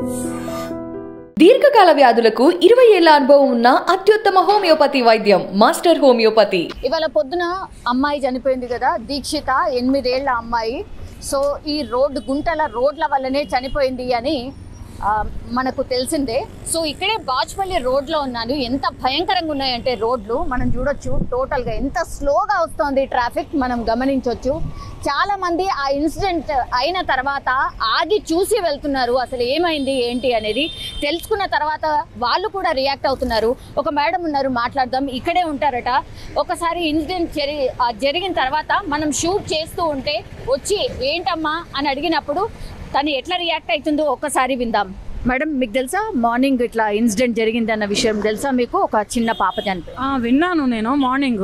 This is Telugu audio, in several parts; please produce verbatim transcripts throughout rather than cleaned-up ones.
దీర్ఘకాల వ్యాధులకు ఇరవై ఏళ్ల అనుభవం ఉన్న అత్యుత్తమ హోమియోపతి వైద్యం మాస్టర్ హోమియోపతి. ఇవాళ పొద్దున అమ్మాయి చనిపోయింది కదా, దీక్షిత, ఎనిమిదేళ్ల అమ్మాయి. సో ఈ రోడ్డు గుంటల రోడ్ల వల్లనే చనిపోయింది అని మనకు తెలిసిందే. సో ఇక్కడే బాచ్పల్లి రోడ్లో ఉన్నాను. ఎంత భయంకరంగా ఉన్నాయంటే రోడ్లు మనం చూడొచ్చు. టోటల్గా ఎంత స్లోగా వస్తుంది ట్రాఫిక్ మనం గమనించవచ్చు. చాలామంది ఆ ఇన్సిడెంట్ అయిన తర్వాత ఆగి చూసి వెళ్తున్నారు, అసలు ఏమైంది ఏంటి అనేది తెలుసుకున్న తర్వాత వాళ్ళు కూడా రియాక్ట్ అవుతున్నారు. ఒక మేడం ఉన్నారు, మాట్లాడదాం. ఇక్కడే ఉంటారట. ఒకసారి ఇన్సిడెంట్ జరి జరిగిన తర్వాత మనం షూట్ చేస్తూ ఉంటే వచ్చి ఏంటమ్మా అని అడిగినప్పుడు తను ఎట్లా రియాక్ట్ అవుతుందో ఒక్కసారి విందాం. మేడం, మీకు తెలుసా మార్నింగ్ ఇట్లా ఇన్సిడెంట్ జరిగింది అన్న విషయం తెలుసా మీకు? ఒక చిన్న పాప చనిపోయింది. విన్నాను నేను మార్నింగ్.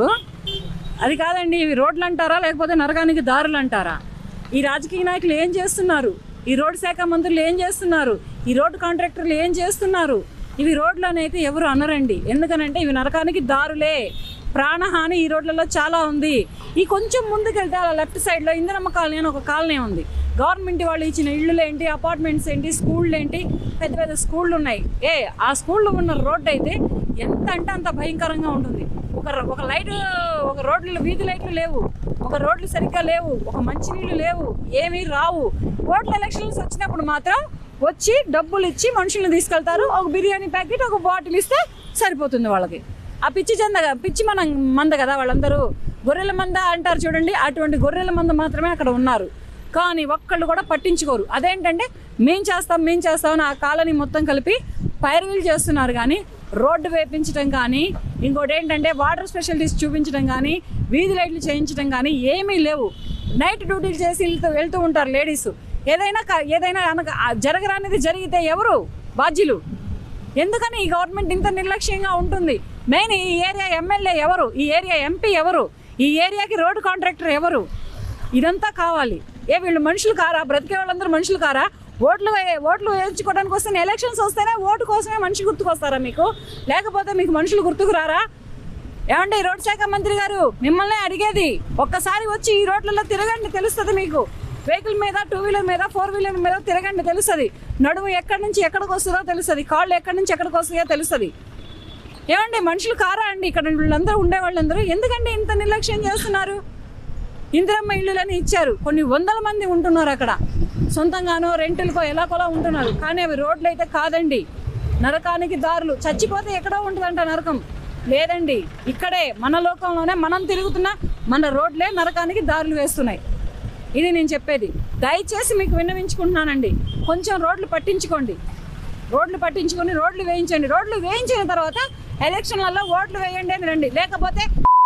అది కాదండి, ఇవి రోడ్లు అంటారా లేకపోతే నరకానికి దారులు అంటారా? ఈ రాజకీయ నాయకులు ఏం చేస్తున్నారు? ఈ రోడ్డు శాఖ మంత్రులు ఏం చేస్తున్నారు? ఈ రోడ్డు కాంట్రాక్టర్లు ఏం చేస్తున్నారు? ఇవి రోడ్లు అనేది ఎవరు అనరండి. ఎందుకనంటే ఇవి నరకానికి దారులే. ప్రాణహాని ఈ రోడ్లలో చాలా ఉంది. ఈ కొంచెం ముందుకెళ్తే అలా లెఫ్ట్ సైడ్లో ఇందిరమ్మ కాలనీ అని ఒక కాలనీ ఉంది. గవర్నమెంట్ వాళ్ళు ఇచ్చిన ఇళ్ళు ఏంటి, అపార్ట్మెంట్స్ ఏంటి, స్కూళ్ళు ఏంటి, పెద్ద పెద్ద స్కూళ్ళు ఉన్నాయి. ఏ ఆ స్కూల్లో ఉన్న రోడ్డు అయితే ఎంత అంటే అంత భయంకరంగా ఉంటుంది. ఒక ఒక లైట్, ఒక రోడ్లు వీధి లైట్లు లేవు, ఒక రోడ్లు సరిగ్గా లేవు, ఒక మంచినీళ్ళు లేవు, ఏమీ రావు. ఓట్ల ఎలక్షన్స్ వచ్చినప్పుడు మాత్రం వచ్చి డబ్బులు ఇచ్చి మనుషులను తీసుకెళ్తారు. ఒక బిర్యానీ ప్యాకెట్, ఒక బాటిల్ ఇస్తే సరిపోతుంది వాళ్ళకి. ఆ పిచ్చి చంద పిచ్చి మన మంద కదా వాళ్ళందరూ. గొర్రెల మంద అంటారు చూడండి, అటువంటి గొర్రెల మంద మాత్రమే అక్కడ ఉన్నారు. కానీ ఒక్కళ్ళు కూడా పట్టించుకోరు. అదేంటంటే మేం చేస్తాం మేం చేస్తామని ఆ కాలనీ మొత్తం కలిపి పైరవీలు చేస్తున్నారు. కానీ రోడ్డు వేపించడం కానీ, ఇంకోటి ఏంటంటే వాటర్ స్పెషాలిటీస్ చూపించడం కానీ, వీధి లైట్లు చేయించడం కానీ ఏమీ లేవు. నైట్ డ్యూటీలు చేసి వెళ్తూ వెళ్తూ ఉంటారు లేడీస్. ఏదైనా ఏదైనా అనగా జరగరానిది జరిగితే ఎవరు బాధ్యులు? ఎందుకని ఈ గవర్నమెంట్ ఇంత నిర్లక్ష్యంగా ఉంటుంది? మెయిన్ ఈ ఏరియా ఎమ్మెల్యే ఎవరు? ఈ ఏరియా ఎంపీ ఎవరు? ఈ ఏరియాకి రోడ్డు కాంట్రాక్టర్ ఎవరు? ఇదంతా కావాలి. ఏ వీళ్ళు మనుషులు కారా? బ్రతికే వాళ్ళందరూ మనుషులు కారా? ఓట్లు ఓట్లు వేయించుకోవడానికి వస్తే ఎలక్షన్స్ వస్తేనే ఓటు కోసమే మనిషి గుర్తుకొస్తారా మీకు? లేకపోతే మీకు మనుషులు గుర్తుకు రారా? ఏమంటే ఈ రోడ్డు శాఖ మంత్రి గారు, మిమ్మల్ని అడిగేది ఒక్కసారి వచ్చి ఈ రోడ్లలో తిరగండి, తెలుస్తుంది మీకు. వెహికల్ మీద, టూ వీలర్ మీద, ఫోర్ వీలర్ మీద తిరగండి, తెలుస్తుంది. నడుము ఎక్కడి నుంచి ఎక్కడికి వస్తుందో తెలుస్తుంది, కాళ్ళు ఎక్కడి నుంచి ఎక్కడికి వస్తాయో తెలుస్తుంది. ఏమండి మనుషులు కారా అండి? ఇక్కడ వీళ్ళందరూ ఉండేవాళ్ళందరూ ఎందుకంటే ఇంత నిర్లక్ష్యం చేస్తున్నారు? ఇందిరమ్మ ఇళ్ళని ఇచ్చారు, కొన్ని వందల మంది ఉంటున్నారు అక్కడ, సొంతంగానో రెంటులకో ఎలాగోలా ఉంటున్నారు. కానీ అవి రోడ్లు అయితే కాదండి, నరకానికి దారులు. చచ్చిపోతే ఎక్కడో ఉంటుందంట నరకం. లేదండి, ఇక్కడే మన లోకంలోనే మనం తిరుగుతున్న మన రోడ్లే నరకానికి దారులు వేస్తున్నాయి. ఇది నేను చెప్పేది. దయచేసి మీకు విన్నవించుకుంటున్నానండి, కొంచెం రోడ్లు పట్టించుకోండి. రోడ్లు పట్టించుకొని రోడ్లు వేయించండి. రోడ్లు వేయించిన తర్వాత ఎలక్షన్లలో ఓట్లు వేయండి అని రండి. లేకపోతే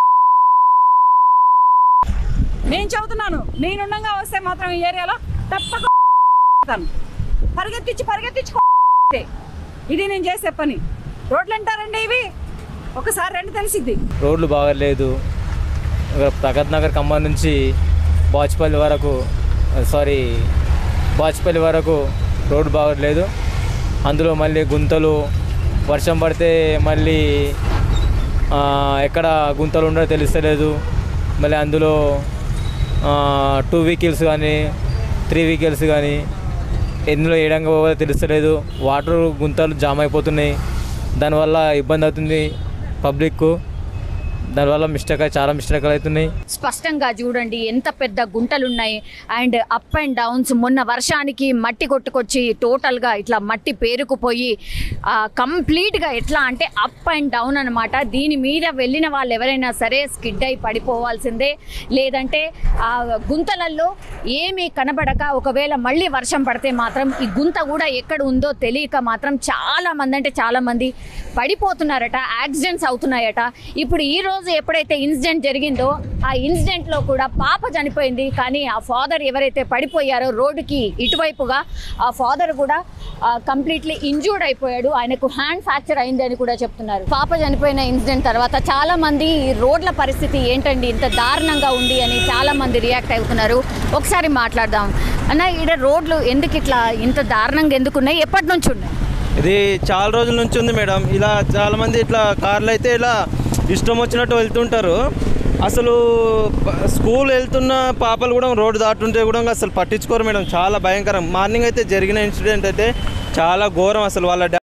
నేను చెబుతున్నాను, నేనుండగా వస్తే మాత్రం ఈ ఏరియాలో తప్పక పరిగెత్తించి పరిగెత్తించి ఇది నేను చేసే పని. రోడ్లు అంటారండి ఇవి, ఒకసారి రండి తెలిసిద్ది. రోడ్లు బాగలేదు. ప్రగత్ నగర్ ఖమ్మం నుంచి బాచ్పల్లి వరకు సారీ బాచ్పల్లి వరకు రోడ్డు బాగలేదు. అందులో మళ్ళీ గుంతలు, వర్షం పడితే మళ్ళీ ఎక్కడ గుంతలు ఉండదో తెలుస్తలేదు. మళ్ళీ అందులో టూ వెహికల్స్ కానీ త్రీ వెహికల్స్ కానీ ఎందులో ఏడంగా పోవాలో తెలుస్తలేదు. వాటర్ గుంతలు జామ్ అయిపోతున్నాయి, దానివల్ల ఇబ్బంది అవుతుంది పబ్లిక్కు. దానివల్ల మిస్టేక్ చాలా మిస్టేక్లు అవుతున్నాయి. స్పష్టంగా చూడండి ఎంత పెద్ద గుంటలు ఉన్నాయి. And up and downs. మొన్న వర్షానికి మట్టి కొట్టుకొచ్చి టోటల్గా ఇట్లా మట్టి పేరుకుపోయి కంప్లీట్గా ఎట్లా అంటే అప్ అండ్ డౌన్ అనమాట. దీని మీద వెళ్ళిన వాళ్ళు ఎవరైనా సరే స్కిడ్ అయి పడిపోవాల్సిందే. లేదంటే ఆ గుంతలలో ఏమీ కనబడక ఒకవేళ మళ్ళీ వర్షం పడితే మాత్రం ఈ గుంత కూడా ఎక్కడ ఉందో తెలియక మాత్రం చాలామంది అంటే చాలామంది పడిపోతున్నారట, యాక్సిడెంట్స్ అవుతున్నాయట. ఇప్పుడు ఈ రోజు ఎప్పుడైతే ఇన్సిడెంట్ జరిగిందో ఆ ఇన్సిడెంట్లో కూడా పాప చనిపోయింది. కానీ ఆ ఫాదర్ ఎవరైతే పడిపోయారో రోడ్డుకి ఇటువైపుగా ఆ ఫాదర్ కూడా కంప్లీట్లీ ఇంజూర్డ్ అయిపోయాడు. ఆయనకు హ్యాండ్ ఫ్రాక్చర్ అయింది అని కూడా చెప్తున్నారు. పాప చనిపోయిన ఇన్సిడెంట్ తర్వాత చాలామంది రోడ్ల పరిస్థితి ఏంటండి ఇంత దారుణంగా ఉంది అని చాలామంది రియాక్ట్ అవుతున్నారు. ఒకసారి మాట్లాడదాం అన్న, ఈడ రోడ్లు ఎందుకు ఇట్లా ఇంత దారుణంగా ఎందుకు ఉన్నాయి? ఎప్పటి నుంచి ఉన్నాయి? ఇది చాలా రోజుల నుంచి ఉంది మేడం. ఇలా చాలామంది ఇట్లా కార్లు అయితే ఇలా ఇష్టం వచ్చినట్టు వెళ్తుంటారు. అసలు స్కూల్ వెళ్తున్న పాపలు కూడా రోడ్డు దాటుంటే కూడా అసలు పట్టించుకోరు మేడం. చాలా భయంకరం. మార్నింగ్ అయితే జరిగిన ఇన్సిడెంట్ అయితే చాలా ఘోరం అసలు వాళ్ళ